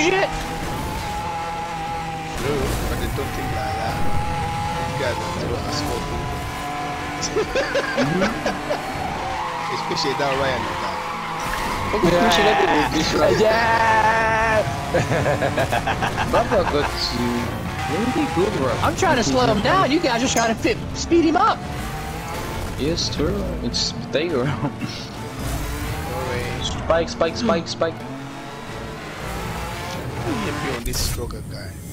shit. True, but they don't think like that. You guys are too small people. Especially that Ryan and that. Yeah. Baba got you. Really good, bro. I'm trying to slow him down. You guys are trying to speed him up. Yes, true. It's potato. Alright. Spike. Let me be on this stroker guy.